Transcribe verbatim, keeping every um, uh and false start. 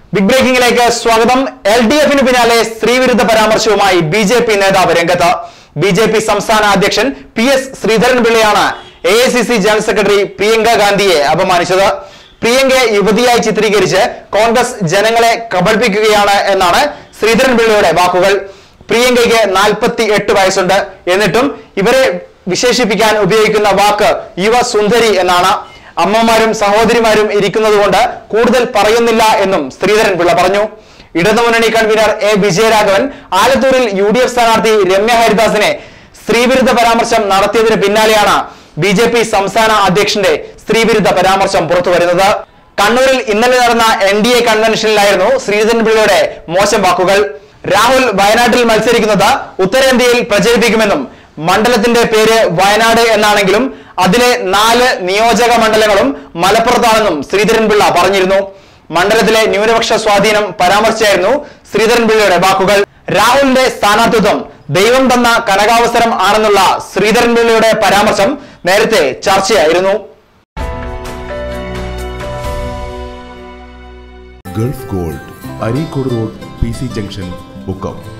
Big ബ്രേക്കിംഗിലേക്ക് സ്വാഗതം. L D എഫിന് പിന്നാലെ സ്ത്രീവിരുദ്ധ പരാമർശവുമായി ബി ജെ പി നേതാവ് രംഗത്ത്. ബി ജെ പി സംസ്ഥാന അധ്യക്ഷൻ പി എസ് ശ്രീധരൻ പിള്ളയാണ് A I C C general secretary Priyanka ഗാന്ധിയെ അപമാനിച്ചത്. പ്രിയങ്കയെ യുവതിയായി ചിത്രീകരിച്ച് കോൺഗ്രസ് ജനങ്ങളെ കബളിപ്പിക്കുകയാണ് എന്നാണ് ശ്രീധരൻ പിള്ളയുടെ വാക്കുകൾ. പ്രിയങ്കയ്ക്ക് നാൽപ്പത്തി എട്ട് വയസ്സുണ്ട്. എന്നിട്ടും ഇവരെ വിശേഷിപ്പിക്കാൻ ഉപയോഗിക്കുന്ന വാക്ക് യുവ സുന്ദരി എന്നാണ്. അമ്മമാരും സഹോദരിമാരും ഇരിക്കുന്നത് കൊണ്ട് കൂടുതൽ പറയുന്നില്ല എന്നും ശ്രീധരൻ പിള്ള പറഞ്ഞു. ഇടതുമുന്നണി കൺവീനർ എ വിജയരാഘവൻ ആലത്തൂരിൽ യു ഡി എഫ് സ്ഥാനാർത്ഥി രമ്യ ഹരിദാസിനെ സ്ത്രീവിരുദ്ധ പരാമർശം നടത്തിയതിന് പിന്നാലെയാണ് ബി ജെ പി സംസ്ഥാന അധ്യക്ഷന്റെ സ്ത്രീവിരുദ്ധ പരാമർശം പുറത്തുവരുന്നത്. കണ്ണൂരിൽ ഇന്നലെ നടന്ന എൻ ഡി എ കൺവെൻഷനിലായിരുന്നു ശ്രീധരൻ പിള്ളയുടെ മോശം വാക്കുകൾ. രാഹുൽ വയനാട്ടിൽ മത്സരിക്കുന്നത് ഉത്തരേന്ത്യയിൽ പ്രചരിപ്പിക്കുമെന്നും മണ്ഡലത്തിന്റെ പേര് വയനാട് എന്നാണെങ്കിലും അതിലെ നാല് നിയോജക മണ്ഡലങ്ങളും മലപ്പുറത്താണെന്നും ശ്രീധരൻ പിള്ള പറഞ്ഞിരുന്നു. മണ്ഡലത്തിലെ ന്യൂനപക്ഷ സ്വാധീനം പരാമർശിച്ചായിരുന്നു ശ്രീധരൻ പിള്ളയുടെ വാക്കുകൾ. രാഹുലിന്റെ സ്ഥാനാർത്ഥിത്വം ദൈവം തന്ന കനകാവസരം ആണെന്നുള്ള ശ്രീധരൻ പിള്ളയുടെ പരാമർശം നേരത്തെ ചർച്ചയായിരുന്നു. Gulf gold, Areekode road, P C junction, Mukkam.